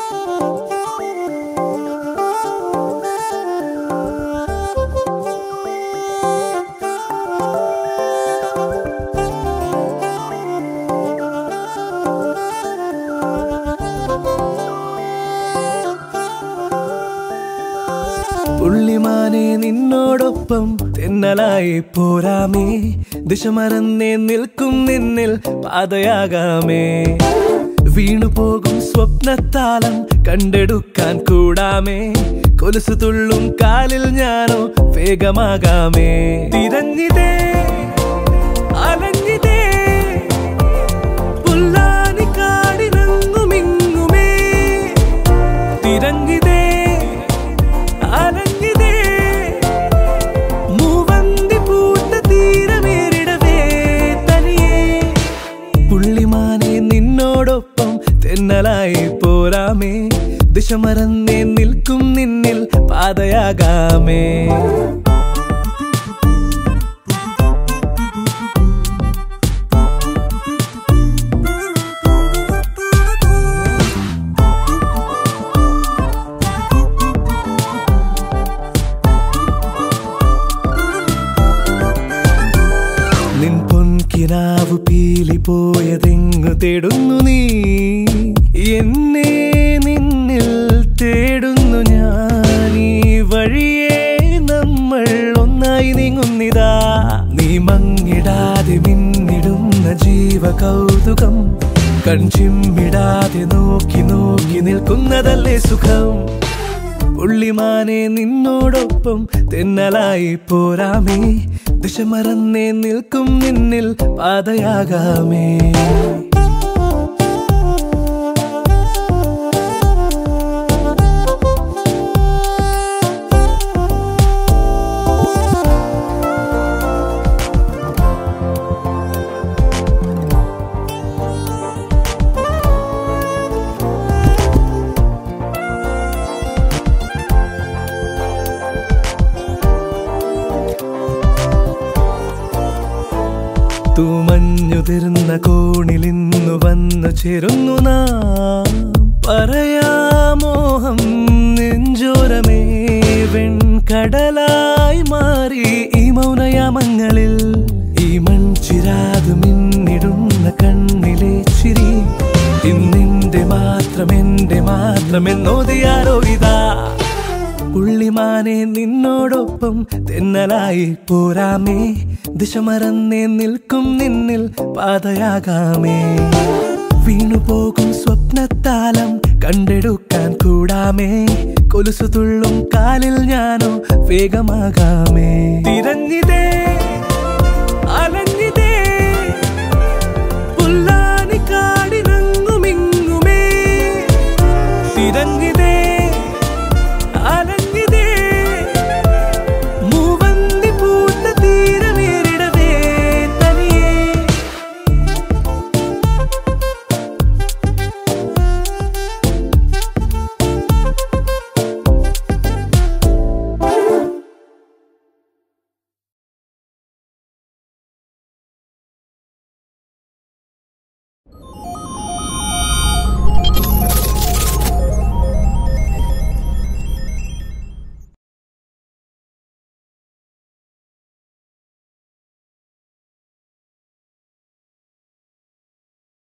പുള്ളിമാനെ നിന്നോടൊപ്പം തെന്നലായി പോരാമേ, ദിശ മറന്നേ നിൽക്കും നിന്നിൽ പാതയാകാമേ. വീണുപോകും സ്വപ്നത്താലം കണ്ടെടുക്കാൻ കൂടാമേ, കൊലുസു തുള്ളും കാലിൽ ഞാനോ വേഗമാകാമേ. തിരഞ്ഞിതേ അലഞ്ഞിതേ പുല്ലാനി കാടിനങ്ങുമിങ്ങുമേ, തിരഞ്ഞിതേ അലഞ്ഞിതേ മൂവന്തി പൂത്ത തീരമേറിടവേ തനിയേ. പുള്ളിമാനെ നിന്നോടൊപ്പം തെന്നലായി പോരാമേ, ദിശ മറന്നേ നിൽക്കും നിന്നിൽ പാതയാകാമേ. നിൻ പൊൻകിനാവു പീലി പോയതെങ്ങു തേടുന്നു നീ, എന്നെ നിന്നിൽ തേടുന്നു ഞാൻ. ഈ വഴിയേ നമ്മൾ ഒന്നായി നീങ്ങുന്നിതാ, നീ മങ്ങിടാതെ മിന്നിടുന്ന ജീവ കൗതുകം, കൺചിമ്മിടാതെ നോക്കി നോക്കി നിൽക്കുന്നതല്ലേ സുഖം. പുള്ളിമാനെ നിന്നോടൊപ്പം തെന്നലായി പോരാമേ, ദിശ മറന്നേ നിൽക്കും നിന്നിൽ പാതയാകാമേ. തൂമഞ്ഞുതിർന്ന കോണിലിന്നു വന്നു ചേരുന്നു നാം, പറയാമോഹം നെഞ്ചോരമേ വെൺകടലായി മാറി ഈ മൗനയാമങ്ങളിൽ. ഈ മൺചിരാതു മിന്നിടുന്ന കണ്ണിലെ ചിരി ഇന്നെന്റെ മാത്രം എന്റെ മാത്രമെന്നോതിയാരോ ഇതാ. പുള്ളിമാനെ നിന്നോടൊപ്പം തെന്നലായി പോരാമേ, ദിശ മറന്നേ നിൽക്കും നിന്നിൽ പാതയാകാമേ. വീണുപോകും സ്വപ്നത്താലം കണ്ടെടുക്കാൻ കൂടാമേ, കൊലുസു തുള്ളും കാലിൽ ഞാനോ വേഗമാകാമേ. തിരഞ്ഞിതേ